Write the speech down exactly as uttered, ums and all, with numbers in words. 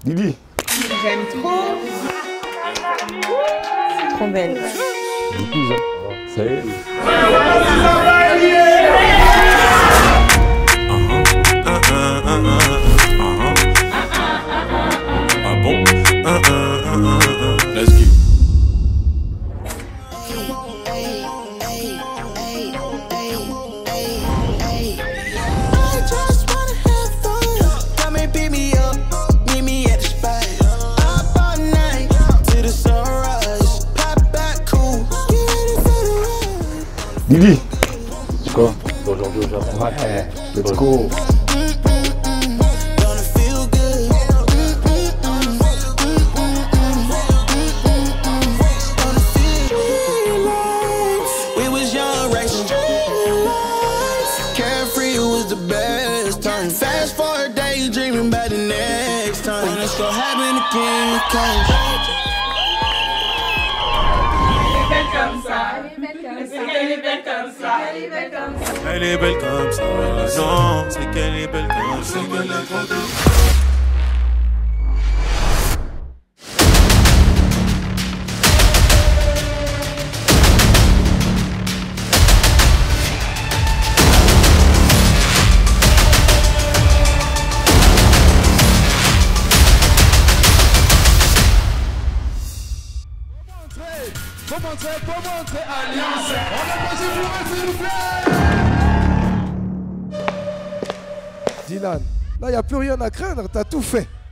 Didi. J'aime trop. C'est trop belle. Ça y est. Ah bon? Let's go. Didi. Quoi? Aujourd'hui au Japon. Ouais, let's go. Fast forward day, dreaming about the next time. When it's gonna happen again, Elle est belle comme ça. Elle est belle comme ça. Elle est belle comme ça. Elle est belle comme ça. Non, c'est qu'elle est belle comme ça. Qu'elle est comme ça. Faut montrer, faut montrer Alliance. On a pas joué, s'il vous plaît. Dylan, là, il n'y a plus rien à craindre, t'as tout fait.